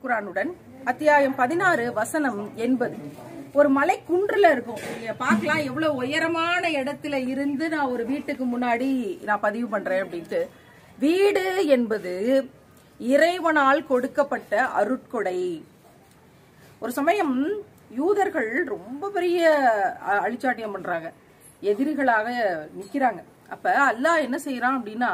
திருக்குர்ஆனுடன் அத்தியாயம் 16 வசனம் 80. ஒரு மலை குன்றுல இருக்கும். நீங்க பார்க்கலாம் எவ்வளவு உயரமான இடத்துல இருந்து நான் ஒரு வீட்டுக்கு முன்னாடி நான் பதிவு பண்றேன் அப்படின்ட்டு. வீடு என்பது இறைவனால் கொடுக்கப்பட்ட அருட்கொடை. ஒரு சமயம் யூதர்கள் ரொம்ப பெரிய அழிச்சாட்டியம் பண்றாங்க, எதிரிகளாக நிக்கிறாங்க. அப்ப அல்லாஹ் என்ன செய்யறான் அப்படின்னா,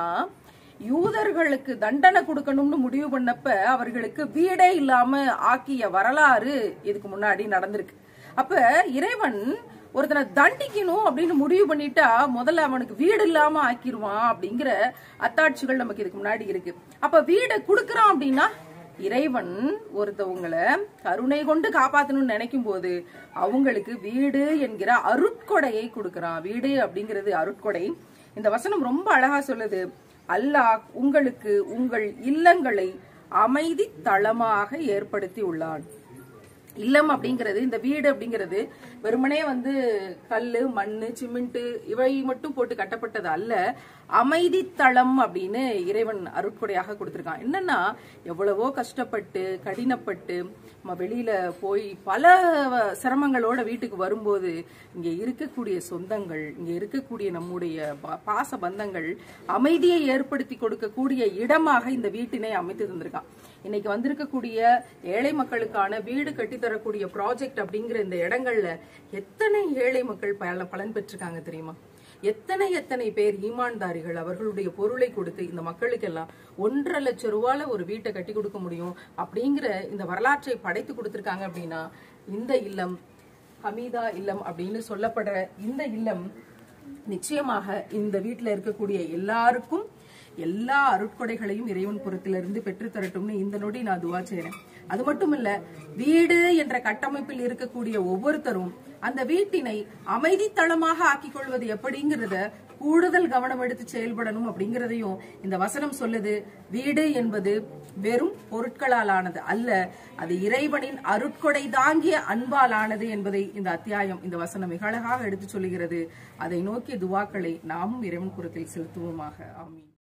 யூதர்களுக்கு தண்டனை கொடுக்கணும்னு முடிவு பண்ணப்ப அவர்களுக்கு வீடே இல்லாம ஆக்கிய வரலாறு இதுக்கு முன்னாடி நடந்திருக்கு. அப்ப இறைவன் ஒருத்தனை தண்டிக்கணும் அப்படின்னு முடிவு பண்ணிட்டா முதல்ல அவனுக்கு வீடு இல்லாம ஆக்கிடுவான் அப்படிங்கிற அத்தாட்சிகள் நமக்கு இதுக்கு முன்னாடி இருக்கு. அப்ப வீடை கொடுக்கறான் அப்படின்னா இறைவன் ஒருத்தவங்களை கருணை கொண்டு காப்பாத்தணும்னு நினைக்கும் போது அவங்களுக்கு வீடு என்கிற அருட்கொடையை கொடுக்கறான். வீடு அப்படிங்கிறது அருட்கொடை. இந்த வசனம் ரொம்ப அழகா சொல்லுது, அல்லாஹ் உங்களுக்கு உங்கள் இல்லங்களை அமைதி தளமாக ஏற்படுத்தி உள்ளான். இல்லம் அப்படிங்கிறது, இந்த வீடு அப்படிங்கிறது வெறுமனே கல்லு, மண்ணு, சிமெண்ட் இவை மட்டும் போட்டு கட்டப்பட்டது அல்ல. அமைதி தளம் அப்படின்னு இறைவன் அருட்கொடையாக கொடுத்திருக்கான். என்னன்னா, எவ்வளவோ கஷ்டப்பட்டு கடினப்பட்டு வெளியில போய் பல சிரமங்களோட வீட்டுக்கு வரும்போது இங்க இருக்கக்கூடிய சொந்தங்கள், இங்க இருக்கக்கூடிய நம்முடைய பாச பந்தங்கள் அமைதியை ஏற்படுத்தி கொடுக்கக்கூடிய இடமாக இந்த வீட்டினை அமைத்து தந்திருக்கான். இன்னைக்கு வந்திருக்கக்கூடிய ஏழை மக்களுக்கான வீடு கட்டித்தரக்கூடிய ப்ராஜெக்ட் அப்படிங்கிற இந்த இடங்கள்ல எத்தனை ஏழை மக்கள் பலன் பெற்றிருக்காங்க தெரியுமா? எத்தனை பேர் ஈமான்தாரிகள் அவர்களுடைய பொருளை கொடுத்து இந்த மக்களுக்கு எல்லாம் 1.5 லட்சம் ரூபாயில ஒரு வீட்டை கட்டி கொடுக்க முடியும் அப்படிங்கிற இந்த வரலாற்றை படைத்து கொடுத்திருக்காங்க. அப்படின்னா இந்த இல்லம் ஹமீதா இல்லம் அப்படின்னு சொல்லப்படுற இந்த இல்லம் நிச்சயமாக இந்த வீட்டுல இருக்கக்கூடிய எல்லாருக்கும் எல்லா அருட்கொடைகளையும் இறைவன் புறத்திலிருந்து பெற்று தரட்டும்னு இந்த நொடி நான் துவா செய்றேன். அது மட்டும் இல்ல, வீடு என்ற கட்டமைப்பில் இருக்கக்கூடிய ஒவ்வொருத்தரும் அந்த வீட்டினை அமைதி தளமாக ஆக்கிக் கொள்வது எப்படிங்கிறத கூடுதல் கவனம் எடுத்து செயல்படணும் அப்படிங்கிறதையும் இந்த வசனம் சொல்லுது. வீடு என்பது வெறும் பொருட்களால் ஆனது அல்ல, அது இறைவனின் அருட்கொடை தாங்கிய அன்பால் ஆனது என்பதை இந்த அத்தியாயம், இந்த வசனம் மிக அழகாக எடுத்து சொல்லுகிறது. அதை நோக்கிய துவாக்களை நாமும் இறைவன் புறத்தில் செலுத்துவோமாக. ஆமீன்.